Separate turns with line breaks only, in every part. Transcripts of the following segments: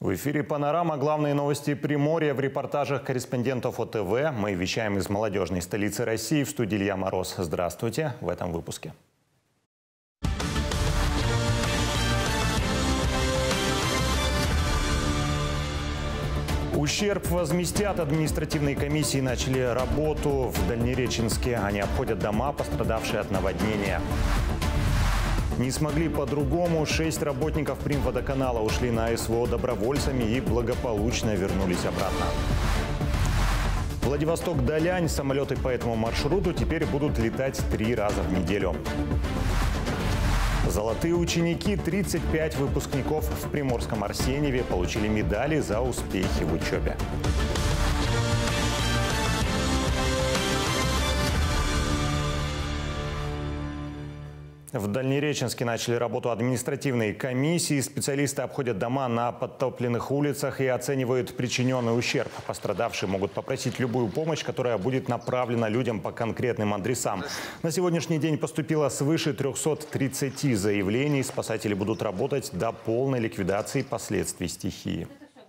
В эфире «Панорама». Главные новости Приморья в репортажах корреспондентов ОТВ. Мы вещаем из молодежной столицы России. В студии Илья Мороз. Здравствуйте в этом выпуске. Ущерб возместят. Административные комиссии начали работу в Дальнереченске. Они обходят дома, пострадавшие от наводнения. Не смогли по-другому. 6 работников Примводоканала ушли на СВО добровольцами и благополучно вернулись обратно. Владивосток-Далянь. Самолеты по этому маршруту теперь будут летать 3 раза в неделю. Золотые ученики, 35 выпускников в Приморском Арсеньеве получили медали за успехи в учебе. В Дальнереченске начали работу административные комиссии. Специалисты обходят дома на подтопленных улицах и оценивают причиненный ущерб. Пострадавшие могут попросить любую помощь, которая будет направлена людям по конкретным адресам. На сегодняшний день поступило свыше 330 заявлений. Спасатели будут работать до полной ликвидации последствий стихии.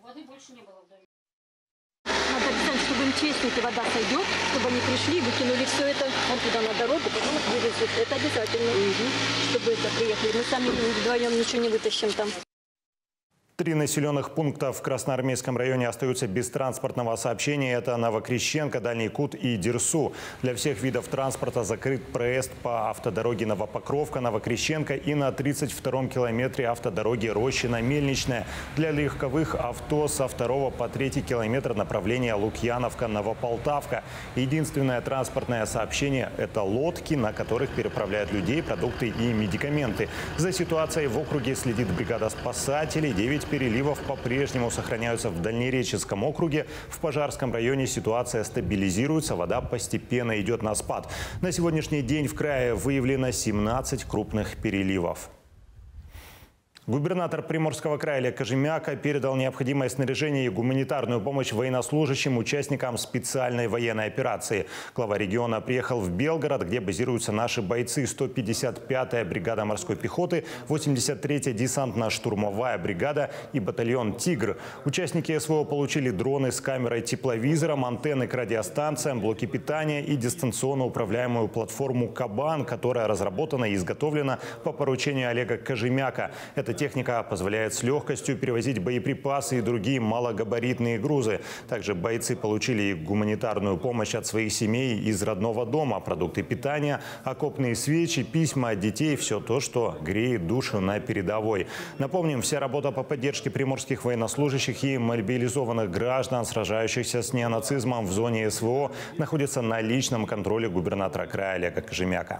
Если вода сойдет, чтобы они пришли, выкинули все это вон туда на дорогу, потом вывезут. Это обязательно, чтобы это приехали. Мы сами вдвоем ничего не вытащим там.
3 населенных пункта в Красноармейском районе остаются без транспортного сообщения. Это Новокрещенко, Дальний Кут и Дерсу. Для всех видов транспорта закрыт проезд по автодороге Новопокровка-Новокрещенко и на 32-м километре автодороги Рощино-Мельничная. Для легковых авто со 2 по 3 километр направления Лукьяновка-Новополтавка. Единственное транспортное сообщение – это лодки, на которых переправляют людей, продукты и медикаменты. За ситуацией в округе следит бригада спасателей. 9 переливов по-прежнему сохраняются в Дальнереченском округе. В Пожарском районе ситуация стабилизируется, вода постепенно идет на спад. На сегодняшний день в крае выявлено 17 крупных переливов. Губернатор Приморского края Олег Кожемяка передал необходимое снаряжение и гуманитарную помощь военнослужащим, участникам специальной военной операции. Глава региона приехал в Белгород, где базируются наши бойцы: 155-я бригада морской пехоты, 83-я десантно-штурмовая бригада и батальон «Тигр». Участники СВО получили дроны с камерой-тепловизором, антенны к радиостанциям, блоки питания и дистанционно управляемую платформу «Кабан», которая разработана и изготовлена по поручению Олега Кожемяка. Эта техника позволяет с легкостью перевозить боеприпасы и другие малогабаритные грузы. Также бойцы получили гуманитарную помощь от своих семей из родного дома: продукты питания, окопные свечи, письма от детей – все то, что греет душу на передовой. Напомним, вся работа по поддержке приморских военнослужащих и мобилизованных граждан, сражающихся с неонацизмом в зоне СВО, находится на личном контроле губернатора края Олега Кожемяка.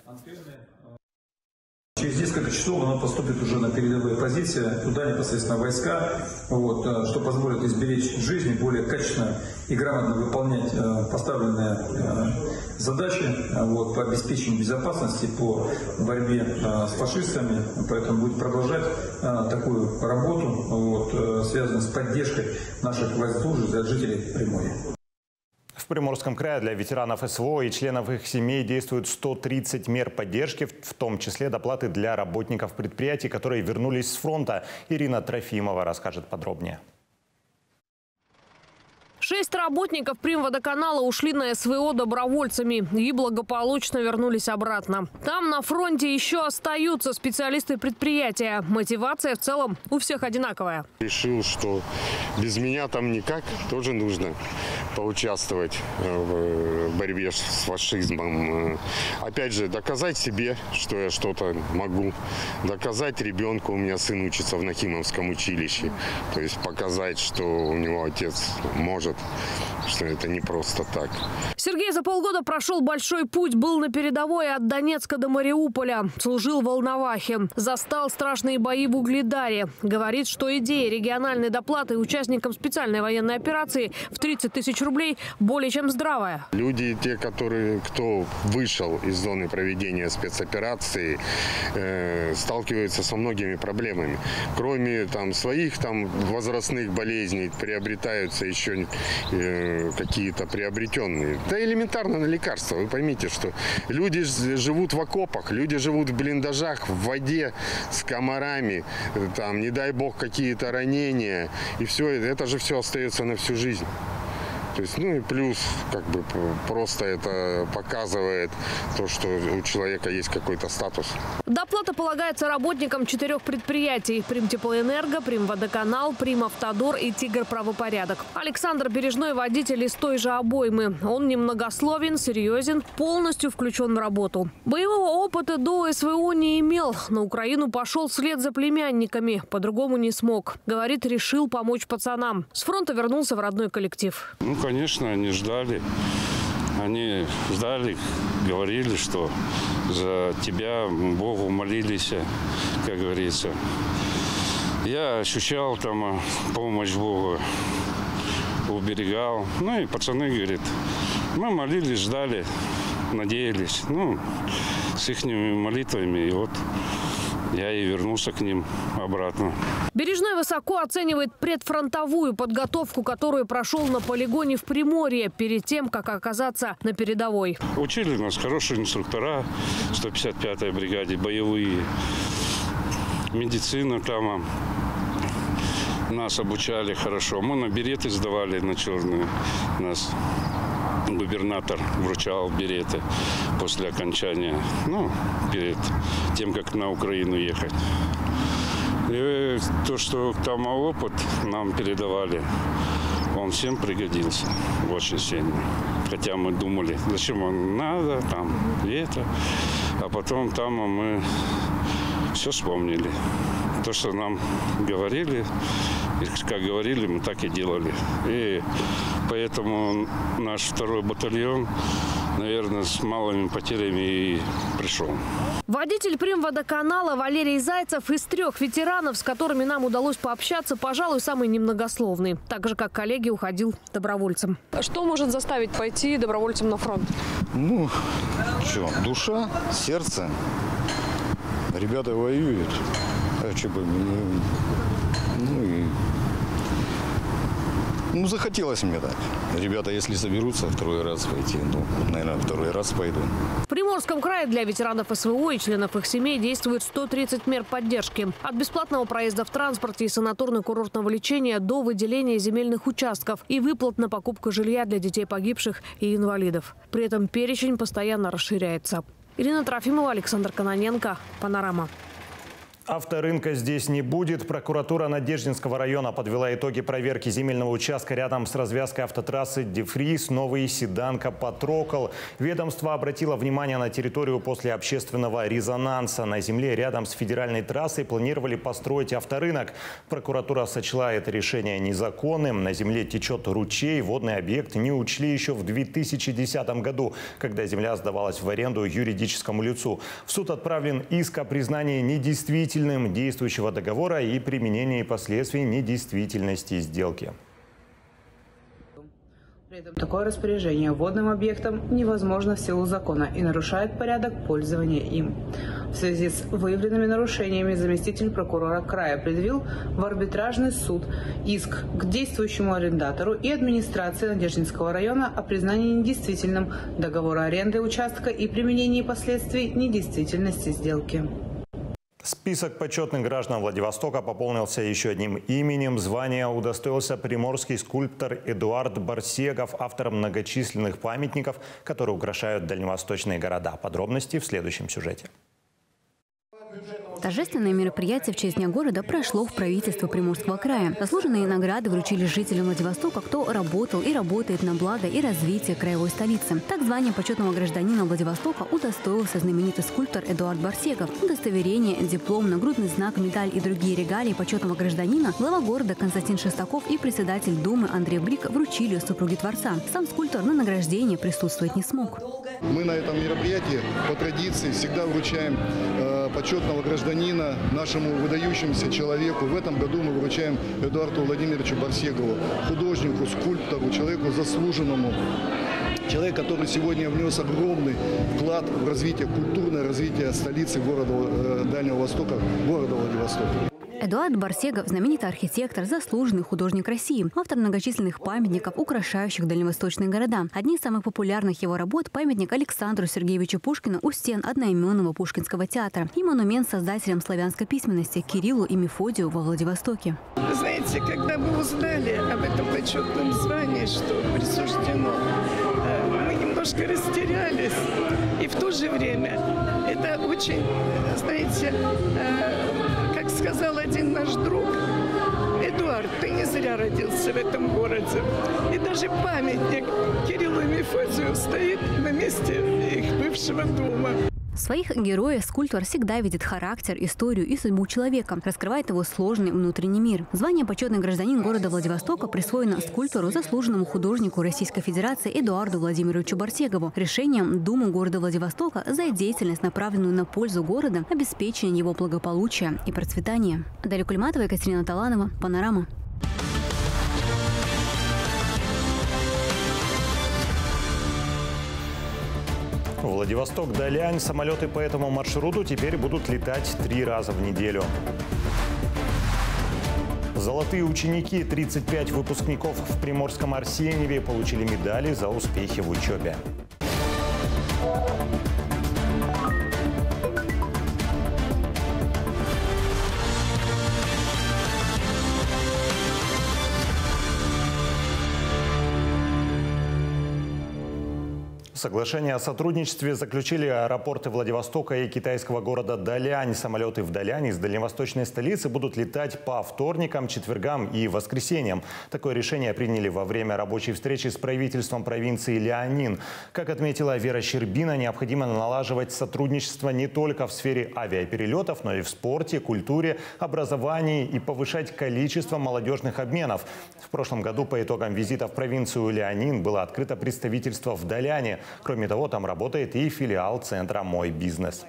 Через несколько часов оно поступит уже на передовые позиции, туда непосредственно войска, что позволит изберечь жизни, более качественно и грамотно выполнять поставленные задачи по обеспечению безопасности, по борьбе с фашистами. Поэтому будет продолжать такую работу, связанную с поддержкой наших военнослужащих и жителей Приморья.
В Приморском крае для ветеранов СВО и членов их семей действуют 130 мер поддержки, в том числе доплаты для работников предприятий, которые вернулись с фронта. Ирина Трофимова расскажет подробнее.
6 работников Примводоканала ушли на СВО добровольцами и благополучно вернулись обратно. Там на фронте еще остаются специалисты предприятия. Мотивация в целом у всех одинаковая.
Решил, что без меня там никак, тоже нужно поучаствовать в борьбе с фашизмом. Опять же, доказать себе, что я что-то могу. Доказать ребенку, у меня сын учится в Нахимовском училище. То есть показать, что у него отец может, что это не просто так.
Сергей за полгода прошел большой путь, был на передовой от Донецка до Мариуполя, служил в Волновахе, застал страшные бои в Угледаре. Говорит, что идея региональной доплаты участникам специальной военной операции в 30 тысяч рублей более чем здравая.
Люди, кто вышел из зоны проведения спецоперации, сталкиваются со многими проблемами. Кроме своих возрастных болезней, приобретаются еще какие-то приобретенные. Да элементарно на лекарства. Вы поймите, что люди живут в окопах, люди живут в блиндажах, в воде, с комарами, там, не дай бог, какие-то ранения. И все, это же все остается на всю жизнь. То есть, ну и плюс, как бы, просто это показывает то, что у человека есть какой-то статус.
Доплата полагается работникам 4 предприятий: Примтеплоэнерго, Примводоканал, Примавтодор и Тигр-правопорядок. Александр Бережной – водитель из той же обоймы. Он немногословен, серьезен, полностью включен в работу. Боевого опыта до СВО не имел. На Украину пошел вслед за племянниками. По-другому не смог. Говорит, решил помочь пацанам. С фронта вернулся в родной коллектив.
Ну, конечно, они ждали. Они ждали, говорили, что за тебя Богу молились, как говорится. Я ощущал там помощь Бога, уберегал. Ну и пацаны, говорят, мы молились, ждали, надеялись. Ну, с их молитвами, и вот я и вернулся к ним обратно.
Бережной высоко оценивает предфронтовую подготовку, которую прошел на полигоне в Приморье перед тем, как оказаться на передовой.
Учили нас хорошие инструктора, 155-й бригаде, боевые. Медицина там нас обучали хорошо. Мы на береты сдавали, на черные. Нас губернатор вручал береты после окончания, ну, перед тем, как на Украину ехать. И то, что там опыт нам передавали, он всем пригодился очень сильно. Хотя мы думали, зачем он надо, там, и это. А потом там мы все вспомнили. То, что нам говорили, как говорили, мы так и делали. И поэтому наш 2-й батальон, наверное, с малыми потерями и пришел.
Водитель Примводоканала Валерий Зайцев из 3 ветеранов, с которыми нам удалось пообщаться, пожалуй, самый немногословный. Так же, как коллеги, уходил добровольцем.
Что может заставить пойти добровольцем на фронт?
Ну, что, душа, сердце. Ребята воюют. А что бы, ну, захотелось мне так. Ребята, если соберутся 2-й раз пойти, ну, наверное, 2-й раз пойду.
В Приморском крае для ветеранов СВО и членов их семей действует 130 мер поддержки. От бесплатного проезда в транспорте и санаторно-курортного лечения до выделения земельных участков и выплат на покупку жилья для детей погибших и инвалидов. При этом перечень постоянно расширяется. Ирина Трофимова, Александр Кононенко. Панорама.
Авторынка здесь не будет. Прокуратура Надеждинского района подвела итоги проверки земельного участка рядом с развязкой автотрассы Дефрис, Новый Седанка, Патрокол. Ведомство обратило внимание на территорию после общественного резонанса. На земле рядом с федеральной трассой планировали построить авторынок. Прокуратура сочла это решение незаконным. На земле течет ручей. Водный объект не учли еще в 2010 году, когда земля сдавалась в аренду юридическому лицу. В суд отправлен иск о признании недействительным действующего договора и применении последствий недействительности сделки.
При этом такое распоряжение водным объектом невозможно в силу закона и нарушает порядок пользования им. В связи с выявленными нарушениями заместитель прокурора края предъявил в арбитражный суд иск к действующему арендатору и администрации Надеждинского района о признании недействительным договора аренды участка и применении последствий недействительности сделки.
Список почетных граждан Владивостока пополнился еще одним именем. Звание удостоился приморский скульптор Эдуард Барсегов, автор многочисленных памятников, которые украшают дальневосточные города. Подробности в следующем сюжете.
Торжественное мероприятие в честь Дня города прошло в правительстве Приморского края. Заслуженные награды вручили жителям Владивостока, кто работал и работает на благо и развитие краевой столицы. Так, звание почетного гражданина Владивостока удостоился знаменитый скульптор Эдуард Барсегов. Удостоверение, диплом, нагрудный знак, медаль и другие регалии почетного гражданина глава города Константин Шестаков и председатель Думы Андрей Брик вручили супруге Творца. Сам скульптор на награждении присутствовать не смог.
Мы на этом мероприятии по традиции всегда вручаем почетного гражданина нашему выдающемуся человеку. В этом году мы вручаем Эдуарду Владимировичу Барсегову, художнику, скульптору, человеку заслуженному. Человек, который сегодня внес огромный вклад в развитие, культурное развитие столицы города Дальнего Востока, города Владивостока.
Эдуард Барсегов – знаменитый архитектор, заслуженный художник России, автор многочисленных памятников, украшающих дальневосточные города. Одни из самых популярных его работ – памятник Александру Сергеевичу Пушкину у стен одноименного Пушкинского театра и монумент создателям славянской письменности Кириллу и Мефодию во Владивостоке.
Вы знаете, когда мы узнали об этом почетном звании, что присуждено, мы немножко растерялись. И в то же время это очень, знаете, как сказал один наш друг: Эдуард, ты не зря родился в этом городе. И даже памятник Кириллу и Мефодию стоит на месте их бывшего дома.
Своих героев скульптор всегда видит характер, историю и судьбу человека, раскрывает его сложный внутренний мир. Звание «Почетный гражданин города Владивостока» присвоено скульптору, заслуженному художнику Российской Федерации Эдуарду Владимировичу Барсегову решением Думы города Владивостока за деятельность, направленную на пользу города, обеспечение его благополучия и процветания. Дарья Кульматова, Екатерина Таланова, «Панорама».
Владивосток-Далянь. Самолеты по этому маршруту теперь будут летать 3 раза в неделю. Золотые ученики, 35 выпускников в Приморском Арсеньеве получили медали за успехи в учебе. Соглашение о сотрудничестве заключили аэропорты Владивостока и китайского города Далянь. Самолеты в Далянь из дальневосточной столицы будут летать по вторникам, четвергам и воскресеньям. Такое решение приняли во время рабочей встречи с правительством провинции Лианин. Как отметила Вера Щербина, необходимо налаживать сотрудничество не только в сфере авиаперелетов, но и в спорте, культуре, образовании и повышать количество молодежных обменов. В прошлом году по итогам визита в провинцию Лианин было открыто представительство в Даляне. Кроме того, там работает и филиал центра «Мой бизнес».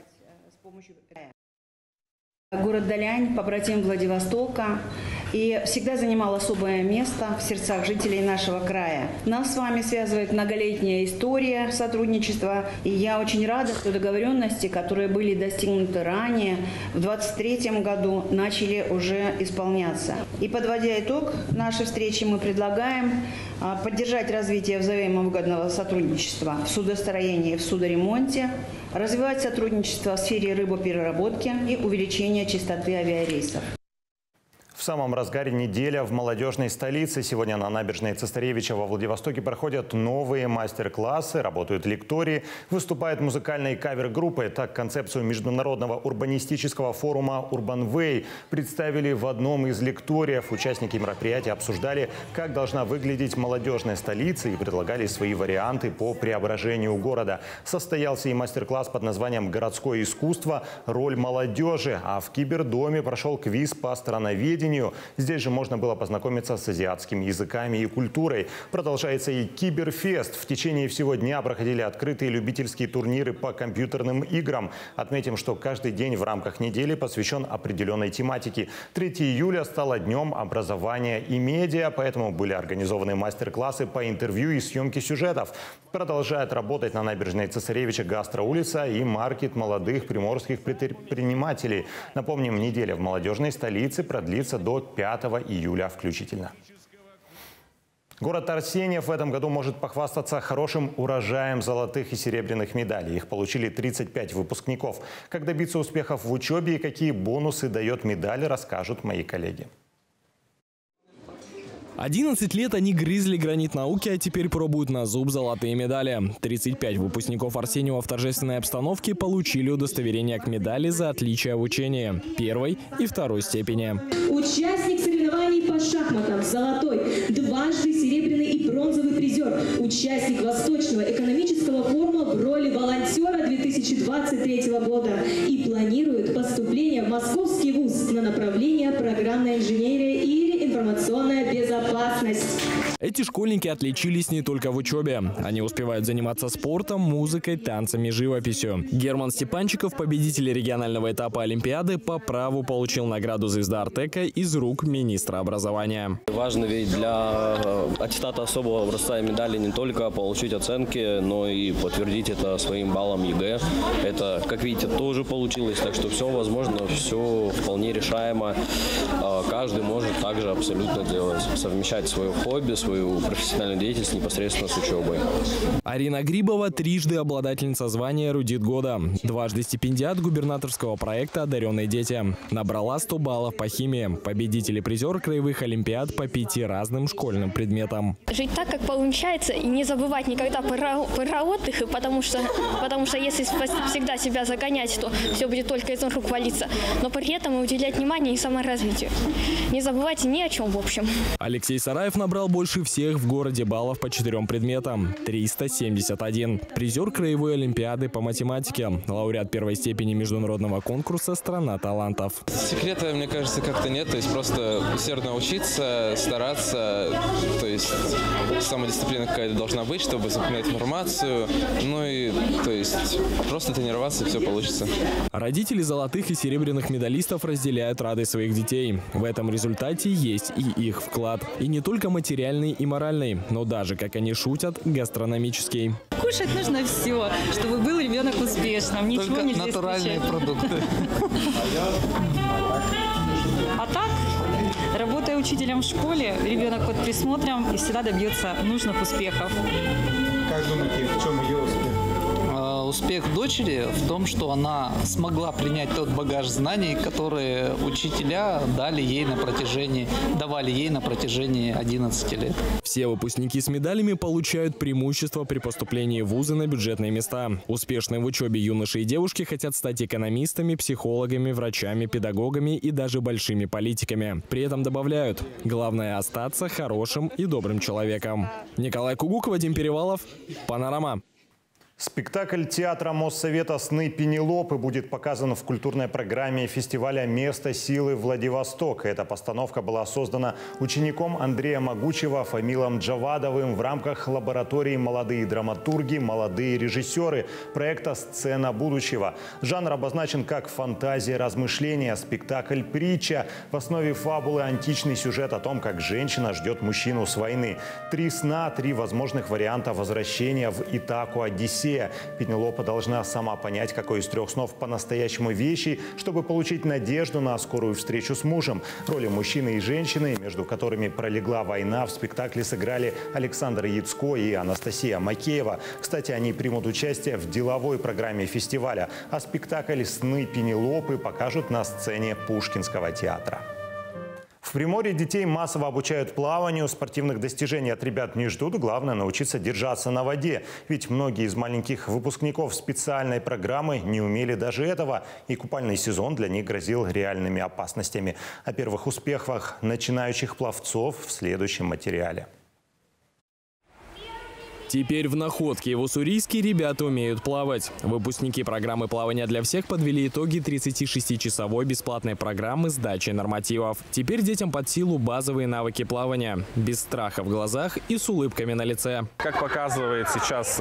Город Далянь, побратим Владивостока, и всегда занимал особое место в сердцах жителей нашего края. Нас с вами связывает многолетняя история сотрудничества, и я очень рада, что договоренности, которые были достигнуты ранее, в 2023 году начали уже исполняться. И подводя итог нашей встречи, мы предлагаем поддержать развитие взаимовыгодного сотрудничества в судостроении и в судоремонте, развивать сотрудничество в сфере рыбопереработки и увеличения частоты авиарейсов.
В самом разгаре неделя в молодежной столице. Сегодня на набережной Цесаревича во Владивостоке проходят новые мастер-классы, работают лектории, выступают музыкальные кавер-группы. Так, концепцию международного урбанистического форума «Урбанвей» представили в одном из лекториев. Участники мероприятия обсуждали, как должна выглядеть молодежная столица, и предлагали свои варианты по преображению города. Состоялся и мастер-класс под названием «Городское искусство. Роль молодежи». А в Кибердоме прошел квиз по страноведению. Здесь же можно было познакомиться с азиатскими языками и культурой. Продолжается и Киберфест. В течение всего дня проходили открытые любительские турниры по компьютерным играм. Отметим, что каждый день в рамках недели посвящен определенной тематике. 3 июля стало днем образования и медиа, поэтому были организованы мастер-классы по интервью и съемке сюжетов. Продолжает работать на набережной Цесаревича гастроулица и маркет молодых приморских предпринимателей. Напомним, неделя в молодежной столице продлится до 5 июля включительно. Город Арсеньев в этом году может похвастаться хорошим урожаем золотых и серебряных медалей. Их получили 35 выпускников. Как добиться успехов в учебе и какие бонусы дает медаль, расскажут мои коллеги.
11 лет они грызли гранит науки, а теперь пробуют на зуб золотые медали. 35 выпускников Арсеньева в торжественной обстановке получили удостоверение к медали за отличие в учении первой и второй степени.
Участник соревнований по шахматам, золотой, дважды серебряный и бронзовый призер. Участник Восточного экономического форума в роли волонтера 2023 года и планирует поступление в Московский вуз на направление программная инженерия и информационная безопасность.
Эти школьники отличились не только в учебе. Они успевают заниматься спортом, музыкой, танцами, живописью. Герман Степанчиков, победитель регионального этапа Олимпиады, по праву получил награду «Звезда Артека» из рук министра образования.
Важно ведь для аттестата особого образца и медали не только получить оценки, но и подтвердить это своим баллом ЕГЭ. Это, как видите, тоже получилось, так что все возможно, все вполне решаемо. Каждый может также абсолютно делать, совмещать свое хобби, свою профессиональную деятельность непосредственно с учебой.
Арина Грибова – трижды обладательница звания «Эрудит года», дважды стипендиат губернаторского проекта «Одаренные дети». Набрала 100 баллов по химии. Победитель и призер краевых олимпиад по 5 разным школьным предметам.
Жить так, как получается, и не забывать никогда про отдых, потому что если всегда себя загонять, то все будет только из рук валиться. Но при этом и уделять внимание и саморазвитию. Не забывайте ни о чем, в общем.
Алексей Сараев набрал больше всех в городе баллов по 4 предметам – 371. Призер краевой олимпиады по математике, лауреат первой степени международного конкурса «Страна талантов».
Секрета, мне кажется, как-то нет. То есть просто усердно учиться, стараться. То есть самодисциплина какая-то должна быть, чтобы запоминать информацию. Ну и то есть просто тренироваться, и все получится.
Родители золотых и серебряных медалистов разделяют радость своих детей. В этом результате есть и их вклад. И не только материальный и моральный, но даже, как они шутят, гастрономический.
Кушать нужно все, чтобы был ребенок успешным. Ничего
только
нельзя
натуральные продукты.
А так, работая учителем в школе, ребенок под присмотром и всегда добьется нужных успехов.
Как думаете, в чем ее успех? Успех дочери в том, что она смогла принять тот багаж знаний, которые учителя давали ей на протяжении 11 лет.
Все выпускники с медалями получают преимущество при поступлении в вузы на бюджетные места. Успешные в учебе юноши и девушки хотят стать экономистами, психологами, врачами, педагогами и даже большими политиками. При этом добавляют: главное – остаться хорошим и добрым человеком. Николай Кугук, Вадим Перевалов, Панорама.
Спектакль театра Моссовета «Сны Пенелопы» будет показан в культурной программе фестиваля «Место силы Владивосток». Эта постановка была создана учеником Андрея Могучего Фамилом Джавадовым в рамках лаборатории «Молодые драматурги, молодые режиссеры» проекта «Сцена будущего». Жанр обозначен как фантазия размышления, спектакль-притча. В основе фабулы античный сюжет о том, как женщина ждет мужчину с войны. 3 сна, 3 возможных варианта возвращения в Итаку Одиссея. Пенелопа должна сама понять, какой из 3 снов по-настоящему вещий, чтобы получить надежду на скорую встречу с мужем. Роли мужчины и женщины, между которыми пролегла война, в спектакле сыграли Александр Яцко и Анастасия Макеева. Кстати, они примут участие в деловой программе фестиваля. А спектакль «Сны Пенелопы» покажут на сцене Пушкинского театра. В Приморье детей массово обучают плаванию. Спортивных достижений от ребят не ждут. Главное – научиться держаться на воде. Ведь многие из маленьких выпускников специальной программы не умели даже этого. И купальный сезон для них грозил реальными опасностями. О первых успехах начинающих пловцов в следующем материале.
Теперь в Находке и в Уссурийске ребята умеют плавать. Выпускники программы «Плавание для всех» подвели итоги 36-часовой бесплатной программы сдачи нормативов. Теперь детям под силу базовые навыки плавания. Без страха в глазах и с улыбками на лице.
Как показывает сейчас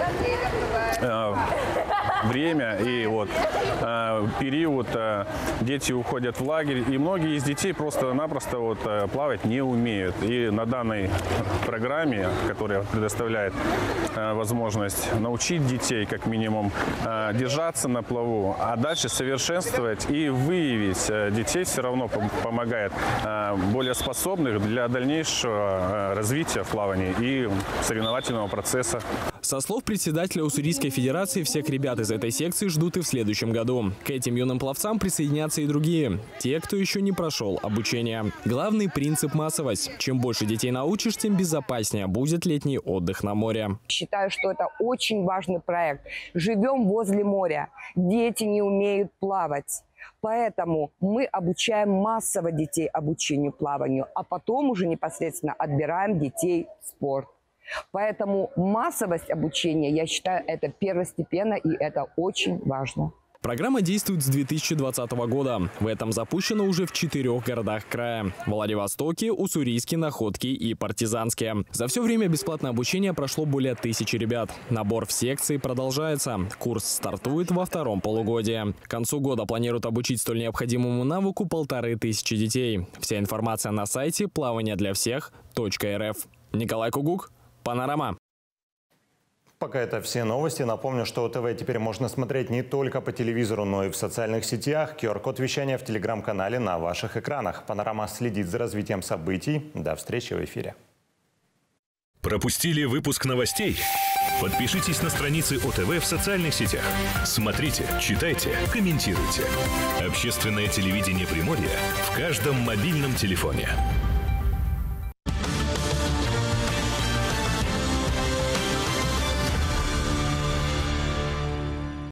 время и период, дети уходят в лагерь. И многие из детей просто-напросто плавать не умеют. И на данной программе, которая предоставляет возможность научить детей, как минимум, держаться на плаву, а дальше совершенствовать и выявить детей все равно помогает более способных для дальнейшего развития в плавании и соревновательного процесса.
Со слов председателя Уссурийской федерации, всех ребят из этой секции ждут и в следующем году. К этим юным пловцам присоединятся и другие. Те, кто еще не прошел обучение. Главный принцип – массовость. Чем больше детей научишь, тем безопаснее будет летний отдых на море.
Считаю, что это очень важный проект. Живем возле моря. Дети не умеют плавать. Поэтому мы обучаем массово детей обучению плаванию, а потом уже непосредственно отбираем детей в спорт. Поэтому массовость обучения, я считаю, это первостепенно и это очень важно.
Программа действует с 2020 года. В этом запущено уже в 4 городах края – Владивостоке, Уссурийске, Находке и Партизанске. За все время бесплатное обучение прошло более 1000 ребят. Набор в секции продолжается. Курс стартует во втором полугодии. К концу года планируют обучить столь необходимому навыку 1500 детей. Вся информация на сайте плавание-для-всех.рф. Николай Кугук, Панорама.
Пока это все новости. Напомню, что ОТВ теперь можно смотреть не только по телевизору, но и в социальных сетях. QR-код вещания в телеграм-канале на ваших экранах. Панорама следит за развитием событий. До встречи в эфире.
Пропустили выпуск новостей? Подпишитесь на страницы ОТВ в социальных сетях. Смотрите, читайте, комментируйте. Общественное телевидение Приморья в каждом мобильном телефоне.